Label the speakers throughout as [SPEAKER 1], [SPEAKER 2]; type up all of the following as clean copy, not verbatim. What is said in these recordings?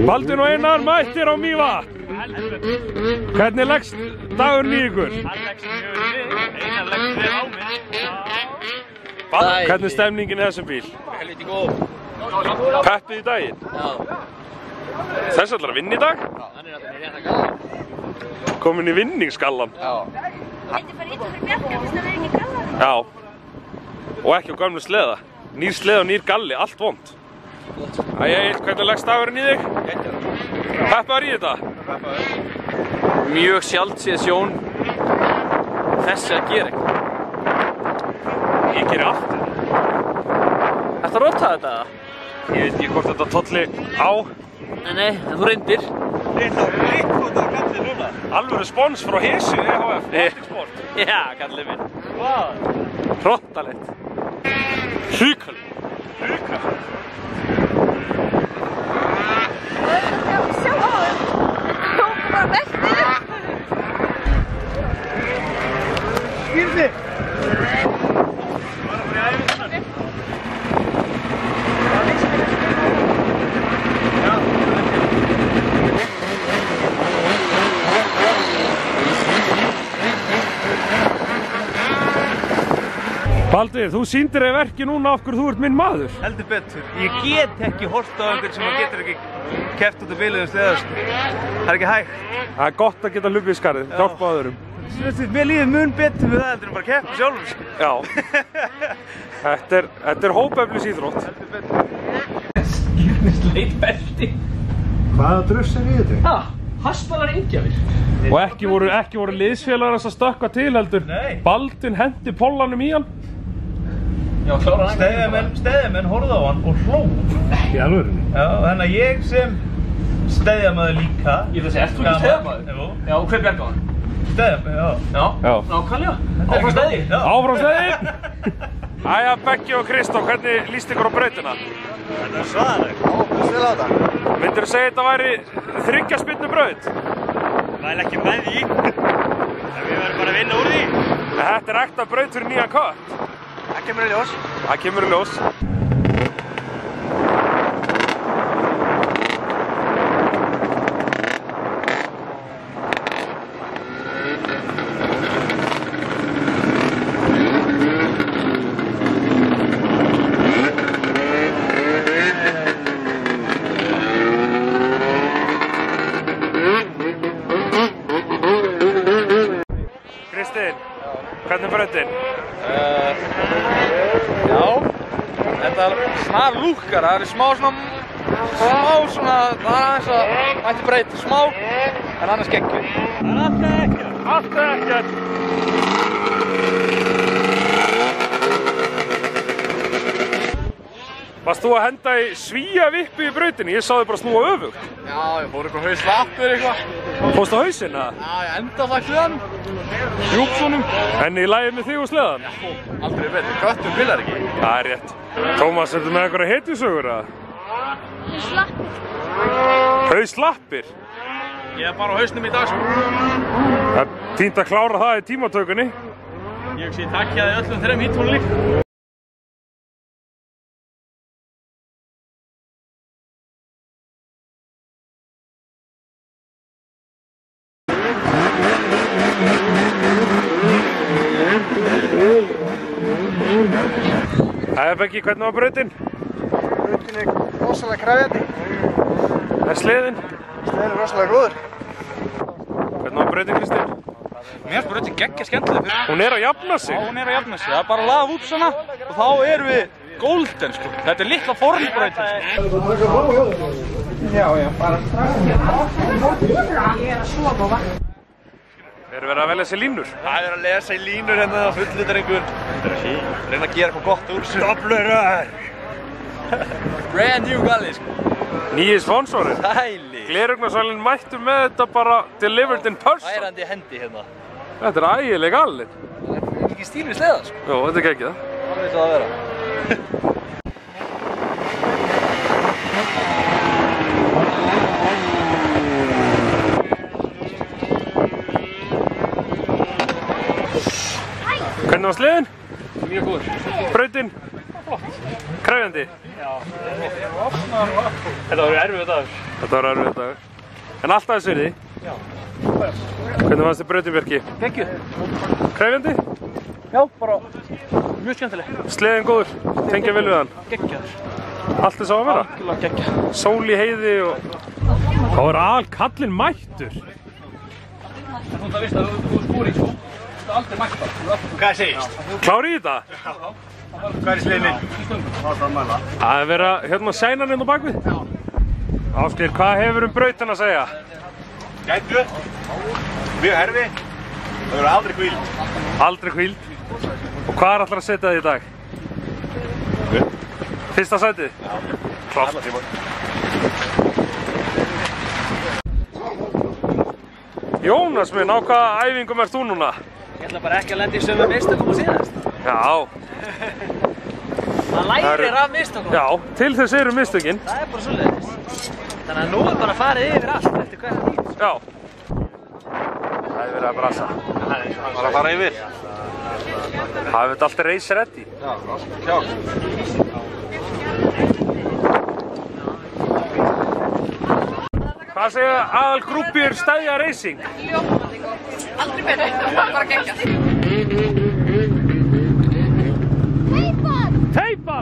[SPEAKER 1] Baldvin og Einar mættir á Mývatn. Hvernig leggst dagurinn í ykkur?
[SPEAKER 2] Hann leggst mjög vel, Einar leggst vel á mig.
[SPEAKER 1] Hvernig er stemningin í þessum bíl?
[SPEAKER 2] Helviti góð.
[SPEAKER 1] Peppið í daginn?
[SPEAKER 2] Já.
[SPEAKER 1] Þess ætlar að vinna í dag?
[SPEAKER 2] Já, hann er alltaf í rétta gallan.
[SPEAKER 1] Komin í vinningsgallan?
[SPEAKER 2] Já.
[SPEAKER 3] Þetta fara ítla fyrir Bjarka, þess að það er ekki gallar.
[SPEAKER 1] Já. Og ekki á gömlu sleða. Nýr sleða og nýr galli, allt vond. Ægir, hvernig leggst dagurinn í þig? Peppaður í þetta?
[SPEAKER 2] Peppaður. Mjög sjaldséð sjón. Þessi að gera eitthvað.
[SPEAKER 1] Ég gerir allt.
[SPEAKER 2] Ættu að rota þetta?
[SPEAKER 1] Ég veit ekki hvort þetta tolli á.
[SPEAKER 2] Nei, en þú reyndir.
[SPEAKER 1] Alvöru spons frá Hesu EHF, Baltic-Sport.
[SPEAKER 2] Já, kallið minn. Hvað? Hróttalegt.
[SPEAKER 1] Hrikalegt.
[SPEAKER 3] Sjá á þeim. Tók bara beltið.
[SPEAKER 2] Skýrði.
[SPEAKER 1] Baldur, þú sýndir þér verki núna af hverju þú ert minn maður.
[SPEAKER 4] Heldur betur. Ég get ekki horft á einhvern sem getur ekki keppt út af bíluðum sleða. Það er ekki hægt.
[SPEAKER 1] Það er gott að geta hlupið í skarðið, hjálpa öðrum.
[SPEAKER 4] Mér líður mun betur með það heldur en bara að keppa sjálfur.
[SPEAKER 1] Já. Þetta er hópeflis íþrótt.
[SPEAKER 4] Heldur betur.
[SPEAKER 2] Skýrnisleit belti.
[SPEAKER 5] Hvaða druss er í þetta?
[SPEAKER 2] Ha, haspalar engjafir.
[SPEAKER 1] Og ekki voru liðsfélagar að stökkva til heldur.
[SPEAKER 4] Nei.
[SPEAKER 1] Baldvin hendi pollanum í hann.
[SPEAKER 2] Já, klára hann.
[SPEAKER 4] Stæðjamenn horfðu á hann og hló.
[SPEAKER 5] Í alvörunni?
[SPEAKER 4] Já, þannig að ég sem stæðjamaður líka.
[SPEAKER 2] Ég ætla að segja, ert þú ekki stæðjamaður?
[SPEAKER 4] Jú.
[SPEAKER 2] Já, og hver bjargaði hann?
[SPEAKER 4] Stæðjamaður, já.
[SPEAKER 1] Já.
[SPEAKER 2] Nákvæmlega. Áfram stæði.
[SPEAKER 1] Áfram stæði! Æja, Beggi og Kristó, hvernig líst ykkur á brautina?
[SPEAKER 4] Þetta er svaðalegt. Hlust vel á það.
[SPEAKER 1] Myndirðu segja þetta væri 3 spyrnu braut?
[SPEAKER 4] Væl ekki með því. En við verðum bara að vinna úr því.
[SPEAKER 1] Þetta er ekta braut fyrir nýjan kött.
[SPEAKER 4] Það kemur í ljós.
[SPEAKER 1] Það kemur í ljós. Hvernig er brautin?
[SPEAKER 4] Já, þetta snar lúkkar, það er smá svona, það er aðeins að mætti breyta smá, en annars geggjur. Það er allt ekkert.
[SPEAKER 1] Varst þú að henda í svíavippu í brautinni? Ég sá þig bara snúa öfugt.
[SPEAKER 4] Já, ég fór eitthvað hauslappur eitthvað.
[SPEAKER 1] Fórstu á hausinn, eða?
[SPEAKER 4] Já, ég enda það sleðan. Hjúpsonum.
[SPEAKER 1] En í lagi með þig og sleðan?
[SPEAKER 4] Já, aldrei betur. Köttum pilar ekki.
[SPEAKER 1] Það er rétt. Tómas, ertu með einhverja hetjusögur, eða?
[SPEAKER 3] Þau slappir.
[SPEAKER 1] Hauslappir?
[SPEAKER 4] Ég er bara á hausnum í dag, sko.
[SPEAKER 1] Það er fínt að klára það í tímatökunni.
[SPEAKER 4] Ég hugsi ég takkjaði öllum 3 hítunum líka.
[SPEAKER 1] Æja, Beggi, hvernig var brautin?
[SPEAKER 5] Brautin er rosalega krefjandi.
[SPEAKER 1] Það er sleðin?
[SPEAKER 5] Sleðin er rosalega góður.
[SPEAKER 1] Hvernig var brautin, Kristinn?
[SPEAKER 4] Mér finnst brautin geggja skemmtileg.
[SPEAKER 1] Hún er að jafna sig.
[SPEAKER 4] Já, hún er að jafna sig. Það er bara að laga út svona og þá erum við golden, sko. Þetta er litla formbrautin, sko. Já, bara strax.
[SPEAKER 3] Ég er að sofa og vakna.
[SPEAKER 1] Eru verið að velja sér línur?
[SPEAKER 4] Það er að lesa í línur hérna á fullutarengur. Reyna að gera eitthvað gott úr þessu. Stoflurör! Brand new galli, sko.
[SPEAKER 1] Nýji sponsorinn.
[SPEAKER 4] Hæli.
[SPEAKER 1] Gleraugnasælinn mættu með þetta bara delivered in person.
[SPEAKER 4] Ærandi hendi hérna.
[SPEAKER 1] Þetta er ægileg gallir.
[SPEAKER 4] Þetta er ekki stíl við sleða, sko.
[SPEAKER 1] Jó, þetta er geggjað.
[SPEAKER 4] Það er það að vera.
[SPEAKER 1] Hvernig var sleðin?
[SPEAKER 2] Mjög góður.
[SPEAKER 1] Brautin? Krefjandi?
[SPEAKER 2] Já. Þetta var erfið dagur.
[SPEAKER 1] Þetta var erfiður dagur. En alltaf þess virði?
[SPEAKER 2] Já.
[SPEAKER 1] Hvernig fannst þið brautin, Bjarki?
[SPEAKER 2] Geggjuð.
[SPEAKER 1] Krefjandi?
[SPEAKER 2] Já, bara mjög skemmtileg.
[SPEAKER 1] Sleðin góður? Tengja vel við hann?
[SPEAKER 2] Geggjaður.
[SPEAKER 1] Allt þess að vera?
[SPEAKER 2] Algjörlega geggjað.
[SPEAKER 1] Sól í heiði og... Þá er kallinn mættur.
[SPEAKER 2] Þú veist að þú spúr í sko. Þú aldrei mætt það.
[SPEAKER 5] Hvað segist?
[SPEAKER 1] Klári í þetta?
[SPEAKER 5] Hvað er sliðin minn?
[SPEAKER 1] Það er verið að hérna sæna hann á bakvið. Ásgeir, hvað hefur brautin að segja?
[SPEAKER 5] Gætu. Mjög herfi. Það verður aldrei hvíld.
[SPEAKER 1] Aldrei hvíld. Og hvað ætlar að setja þið í dag? Fyrsta sætið? Já. Klárt. Jónas minn, á hvaða æfingum ert þú núna?
[SPEAKER 2] Ég ætla bara ekki að lenda í sömu mistökum og síðast.
[SPEAKER 1] Já.
[SPEAKER 2] Það lærir af mistökum.
[SPEAKER 1] Já, til þess eru mistökin.
[SPEAKER 2] Það er bara svoleiðis. Þannig að nú er bara farið yfir allt eftir hverja nýtt.
[SPEAKER 1] Já. Það er verið að brasa.
[SPEAKER 4] Bara að fara yfir.
[SPEAKER 1] Það er alltaf race ready.
[SPEAKER 4] Já, klárt.
[SPEAKER 1] Hvað segja aðalgrúppur Stæðja Racing?
[SPEAKER 3] Aldrei betur, bara geggjað.
[SPEAKER 1] Teipan!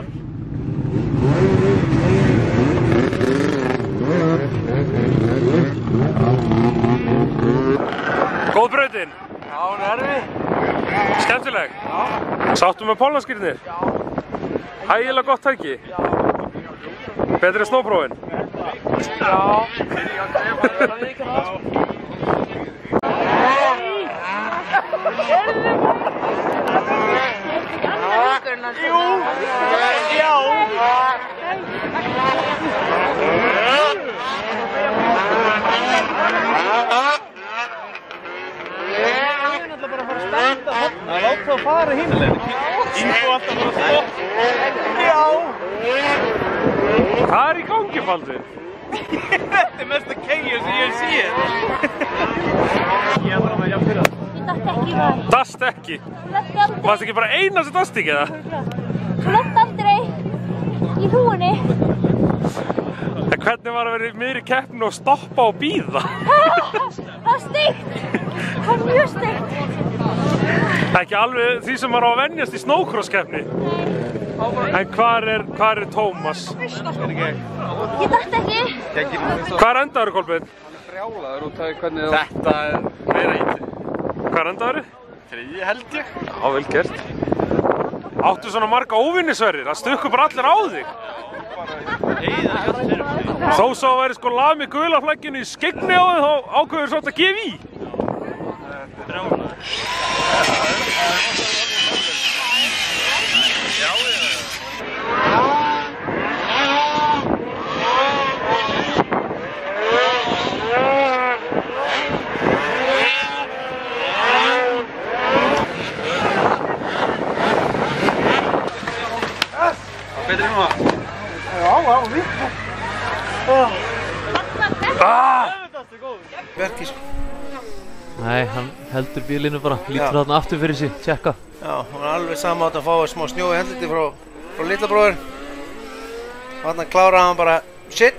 [SPEAKER 1] Góð brautin?
[SPEAKER 4] Já, hún er erfið.
[SPEAKER 1] Skemmtileg? Já. Sáttu með pólnaskýrnir? Já. Ægilega gott tæki? Já. Betri snóprófin?
[SPEAKER 2] Já.
[SPEAKER 3] Jú.
[SPEAKER 2] Já. Það láta að fara hinlegin. Ingo alltaf bara stopp. Já.
[SPEAKER 1] Hvað er í gangi, Baldur?
[SPEAKER 2] Þetta er mesta kegju sem ég séð. Ég er bara með jafn fyrir það.
[SPEAKER 3] Ég datt ekki í það.
[SPEAKER 1] Dast ekki? Varst ekki bara eina sem dast ekki, eða?
[SPEAKER 3] Þú lett aldrei í hrúinni.
[SPEAKER 1] En hvernig var að vera í miðri keppni og stoppa og bíða?
[SPEAKER 3] Það var steikt. Það var mjög steikt.
[SPEAKER 1] Það er ekki alveg því sem var á að venjast í snowcross-keppni. En hvar er Tómas?
[SPEAKER 3] Ég datt ekki.
[SPEAKER 1] Hvar endaður, Kolbeinn?
[SPEAKER 4] Brjálaður út af hvernig
[SPEAKER 2] Þetta er meira ítið.
[SPEAKER 1] Hvar endaður?
[SPEAKER 4] þriðji held ég.
[SPEAKER 1] Já, vel gert. Áttu svona marga óvinnisverðir, það stukku bara allir á þig. Þó svo að væri sko lami gula flagginu í skyggni á þig, þá ákveður svona að gefa í.
[SPEAKER 4] Betri núna?
[SPEAKER 5] Já, vítt.
[SPEAKER 6] Verkís.
[SPEAKER 2] Nei, hann heldur bílinu bara, lítur þarna aftur fyrir sig, tjekka.
[SPEAKER 6] Já, hann er alveg sama átt að fá smá snjó í hendliti frá litla bróður. Þarna kláraði hann bara shit.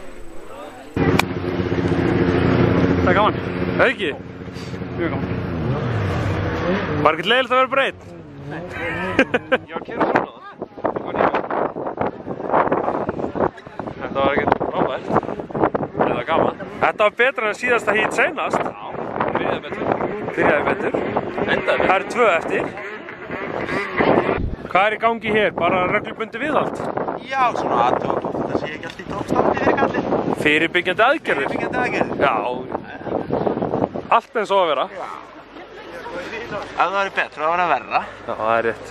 [SPEAKER 1] Það er gaman. Það er ekki?
[SPEAKER 4] Mjög gaman.
[SPEAKER 1] Var ekkert leiðilegt að vera breytt?
[SPEAKER 4] Nei. Ég var að keyra svona það. Þetta var ekkert frábært.
[SPEAKER 1] Það var gaman. Þetta var betra en síðasta hít seinast.
[SPEAKER 4] Já, byrjaði betur.
[SPEAKER 1] Byrjaði betur.
[SPEAKER 4] Endaði
[SPEAKER 1] Það eru 2 eftir. Hvað er í gangi hér? Bara reglubundi viðhald?
[SPEAKER 6] Já, svona aðtöfa hvort þetta sé ekki allt í toppstandi fyrir kallið.
[SPEAKER 1] Fyrirbyggjandi aðgerðir?
[SPEAKER 6] Fyrirbyggjandi aðgerðir.
[SPEAKER 1] Já. Allt eins og að vera.
[SPEAKER 6] Ef það væri betra, það væri að verra.
[SPEAKER 1] Já, það er rétt.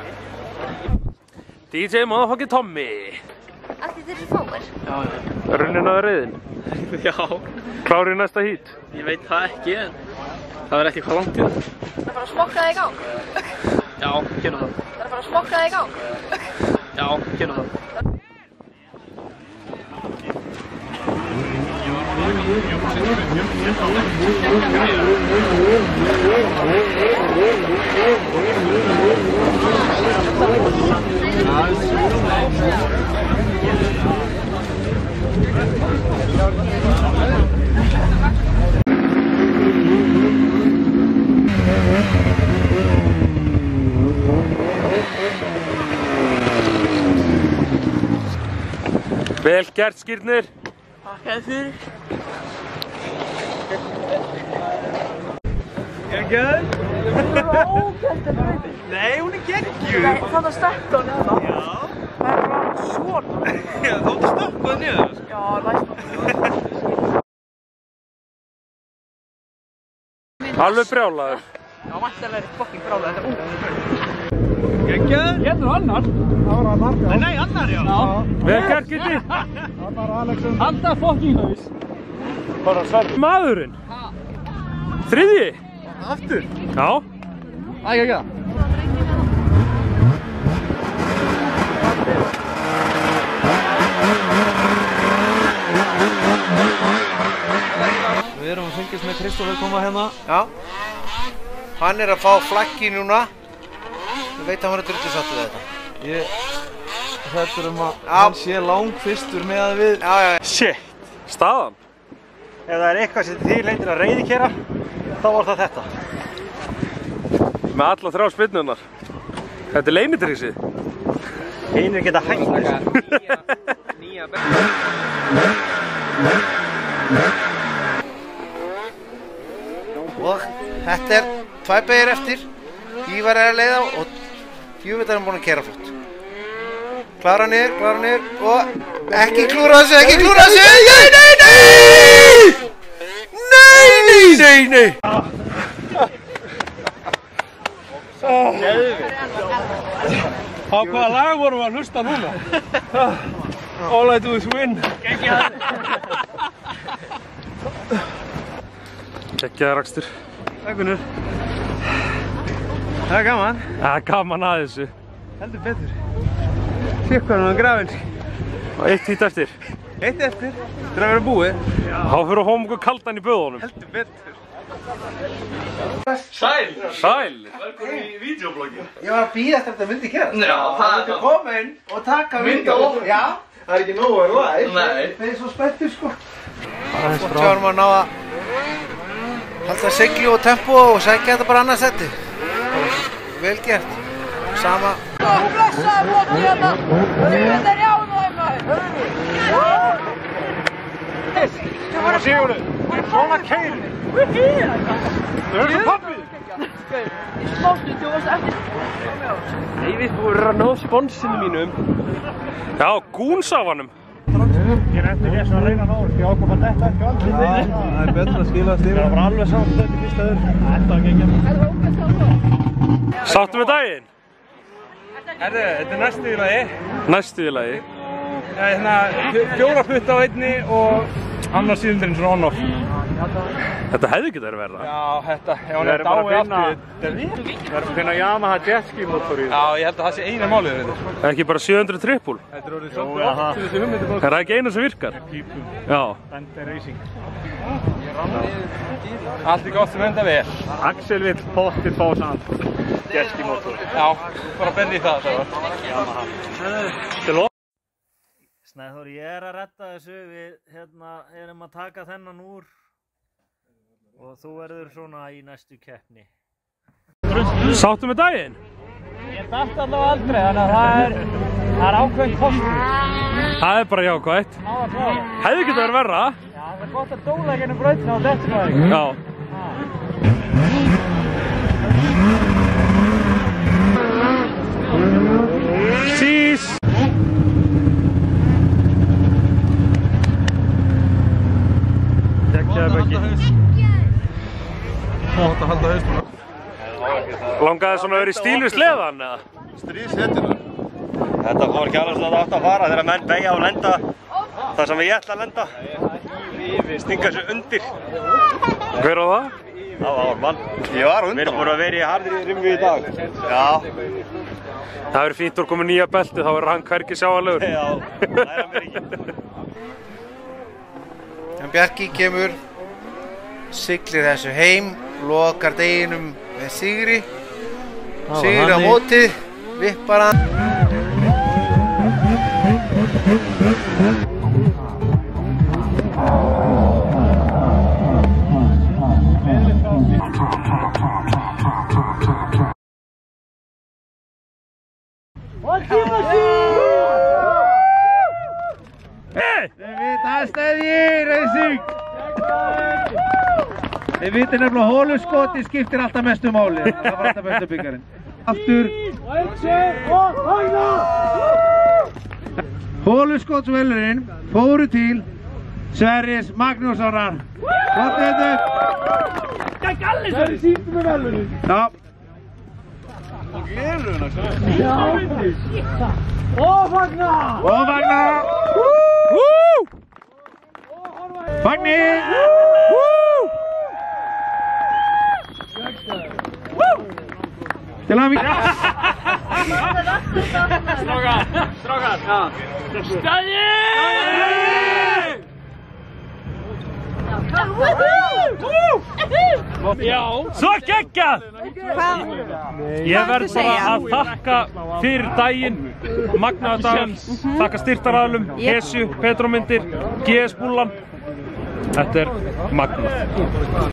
[SPEAKER 1] DJ Motherfucking Tommy.
[SPEAKER 3] Allt þetta eru fáir.
[SPEAKER 1] Runnin á reiðin.
[SPEAKER 2] Já,
[SPEAKER 1] Klári í næsta hít.
[SPEAKER 2] ég veit það ekki, en það er ekki hvað langt í það.
[SPEAKER 3] Það er bara að smokka það í gang.
[SPEAKER 2] Já, gerum það.
[SPEAKER 3] Það er bara að smokka það í gang.
[SPEAKER 2] Já, gerum það.
[SPEAKER 1] Vel gert, Skírnir.
[SPEAKER 2] Takk fyrir.
[SPEAKER 4] Geggjöð?
[SPEAKER 3] Ógæslega brautin.
[SPEAKER 4] Nei, hún er geggjuð.
[SPEAKER 3] Nei, þannig að stökka hann hérna.
[SPEAKER 4] Já.
[SPEAKER 3] Það er bara svona.
[SPEAKER 4] Já, þú ert stökkvað niður.
[SPEAKER 3] Já, læst.
[SPEAKER 1] Alveg brjálaður.
[SPEAKER 3] Já, væntanlega er fucking brálega, þetta er ung.
[SPEAKER 4] Geggjöð? Getur annar? Það var annar, já. Nei, annar, já.
[SPEAKER 1] Vel gert, Gitti.
[SPEAKER 4] Alltaf fucking haus.
[SPEAKER 1] Bara sverð. Maðurinn. Þriðji.
[SPEAKER 4] Aftur?
[SPEAKER 1] Já.
[SPEAKER 4] Ægja, ekki það. Við erum að fylgjast með Kristófer koma hérna.
[SPEAKER 6] Já. Hann er að fá flaggi núna. Ég veit að hann er drullusáttur við þetta.
[SPEAKER 4] Ég hrættur að hann sé langfyrstur með að við...
[SPEAKER 6] Já.
[SPEAKER 1] Shit. Staðan.
[SPEAKER 5] Ef það er eitthvað sem þið leitir að reiðikera, þá var það þetta.
[SPEAKER 1] Með alla 3 spyrnurnar. Þetta er leynitrixið.
[SPEAKER 5] Hinir geta hægt þessu.
[SPEAKER 2] Nýja
[SPEAKER 6] Og þetta er 2 beygir eftir. Ívar er að leiða og Júvitar er búinn að keyra flott. Klára niður og ekki klúra þessu, Nei!
[SPEAKER 1] Á hvaða lag vorum við að hlusta núna? All I do is win. Geggjaður akstur.
[SPEAKER 4] Takk, Gunnar. Það er gaman.
[SPEAKER 1] Það er gaman að þessu.
[SPEAKER 4] Heldur betur. Sér hvað hann var grafinn.
[SPEAKER 1] Og 1 hít eftir.
[SPEAKER 4] 1 eftir. Það er að vera búið.
[SPEAKER 1] Þá fyrir að hóma okkur kaldan í böðunum.
[SPEAKER 4] Heldur betur.
[SPEAKER 1] Sæl.
[SPEAKER 5] Velkomin í vídeobloggi.
[SPEAKER 6] Ég var að bíða eftir að þetta myndi gerast.
[SPEAKER 2] Já, það er
[SPEAKER 6] að koma inn og taka
[SPEAKER 2] Mynda
[SPEAKER 6] vídeó.
[SPEAKER 2] og-
[SPEAKER 6] Já.
[SPEAKER 5] Það er ekki nógu að vera live.
[SPEAKER 2] Nei.
[SPEAKER 6] Þeir eru svo spenntir sko. Svo tjárum að ná að halda sigli og tempo og sækja þetta bara annað setti. Vel gert. Sama.
[SPEAKER 3] Blessaður móti hérna. Þetta er jáðvæg maður.
[SPEAKER 5] Sigurður, svona keiri. Þú erum svo pappið.
[SPEAKER 3] Smástund, þú varst eftir.
[SPEAKER 2] Nei, við búum að ná sponsinu mínum.
[SPEAKER 1] Já, gúnsafanum.
[SPEAKER 5] Ég er eftir þess að reyna að ná þessu. Ég ákvað að detta ekki aldrei.
[SPEAKER 4] Það er betur að skila styrra.
[SPEAKER 5] Það var alveg samt þetta í fyrsta öður. Þetta var ekki.
[SPEAKER 1] Sáttu með daginn?
[SPEAKER 4] Herðu, þetta er næstu í lagi.
[SPEAKER 1] Næstu í lagi.
[SPEAKER 4] Hérna, 4 putta á einni og annar síðundurinn svona on-off.
[SPEAKER 1] Þetta hefði ekki verið verða.
[SPEAKER 4] Já, þetta, ef hann
[SPEAKER 5] Við
[SPEAKER 4] er
[SPEAKER 5] erum bara að
[SPEAKER 4] dáið
[SPEAKER 5] finna-
[SPEAKER 4] aftur, þetta er rík.
[SPEAKER 5] Við erum að finna Yamaha jetski mótor í
[SPEAKER 4] Já, ég held að það sé eina málið við þetta.
[SPEAKER 1] Ekki bara 700 trippul.
[SPEAKER 4] Þetta er orðið
[SPEAKER 5] Jó,
[SPEAKER 4] svolítið
[SPEAKER 5] jaha.
[SPEAKER 4] oft til þessi hugmyndi bóð.
[SPEAKER 1] Það er ekki einu sem virkar.
[SPEAKER 5] pípum.
[SPEAKER 1] Já.
[SPEAKER 5] Bender Racing.
[SPEAKER 4] Allt er gott sem enda vel.
[SPEAKER 5] Axel vill pottið fá sann jetski mótor.
[SPEAKER 4] Já, bara benni í það, það var.
[SPEAKER 7] Snæþór, ég er að redda þessu, við erum að taka þennan úr og þú verður svona í næstu keppni.
[SPEAKER 1] Sáttu með daginn?
[SPEAKER 7] Ég dætt allavega aldrei, þannig að það er ákveðin kostur.
[SPEAKER 1] Það er bara jákvætt. Hefði ekki verið verða.
[SPEAKER 7] Já, það er gott að dóla ekki ennum brautina og dettur það ekki.
[SPEAKER 1] Já. Sís. Geggjaði Beggi.
[SPEAKER 4] Mátt að halda haustunum.
[SPEAKER 1] Langaði svona að vera í stíl við sleðan eða?
[SPEAKER 5] Stríðshetjuna. Þetta fór ekki alveg svona átt að fara þegar menn beigja og lenda þar sem ég ætla að lenda. Stinga þessu undir.
[SPEAKER 1] Hver á það?
[SPEAKER 5] Það var mann. Ég var undan. Við erum búin að vera í harðri rimmu í dag. Já.
[SPEAKER 1] Það verður fínt úr komið nýja belti, þá verður hann hvergi sjáanlegur.
[SPEAKER 5] Já, læra mér ekki.
[SPEAKER 6] En Bjarki kemur, siglir þessu heim, lokar deginum með sigri. Sigri á mótið, vippar hann. Það stæði Racing. Þið vitið nefnilega hóluskoti skiptir alltaf mestu máli. Það var alltaf bestu byggarinn. Aftur. Hóluskotsvelurinn fóru til Sverris Magnússonar. Hvað er þetta? Það er Galli sem sýndu með velurinn. Já. Og gleruna svo. Já. Og fagna. Fagni. Til að við.
[SPEAKER 2] Strákar. Stæði! Já.
[SPEAKER 1] Svo geggjað! Ég verð bara að þakka fyrir daginn, magnaða dagann, þakka styrktaraðilum, Hesju, Petromyndir, GS Bullan. Þetta er magnað.